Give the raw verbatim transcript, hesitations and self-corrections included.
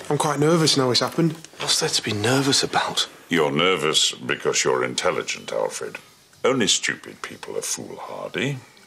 I'm quite nervous now it's happened. What's there to be nervous about? You're nervous because you're intelligent, Alfred. Only stupid people are foolhardy.